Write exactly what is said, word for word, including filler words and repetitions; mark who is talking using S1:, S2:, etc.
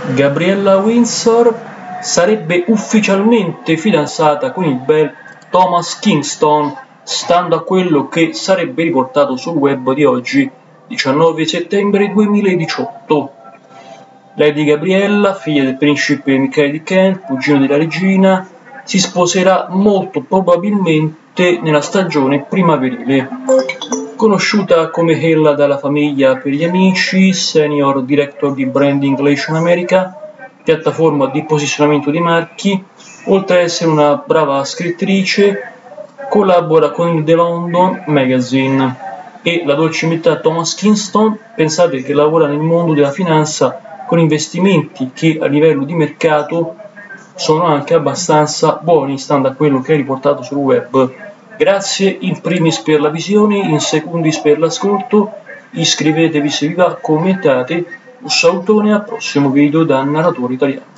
S1: Gabriella Windsor sarebbe ufficialmente fidanzata con il bel Thomas Kingston, stando a quello che sarebbe riportato sul web di oggi, diciannove settembre duemiladiciotto. Lady Gabriella, figlia del principe Michael di Kent, cugino della regina, si sposerà molto probabilmente nella stagione primaverile. Conosciuta come Ella dalla famiglia per gli amici, senior director di Brand English in America, piattaforma di posizionamento di marchi, oltre ad essere una brava scrittrice, collabora con il The London Magazine. E la dolce metà Thomas Kingston, pensate che lavora nel mondo della finanza con investimenti che a livello di mercato sono anche abbastanza buoni, stando a quello che è riportato sul web. Grazie in primis per la visione, in secundis per l'ascolto, iscrivetevi se vi va, commentate, un salutone al prossimo video da Narratore Italiano.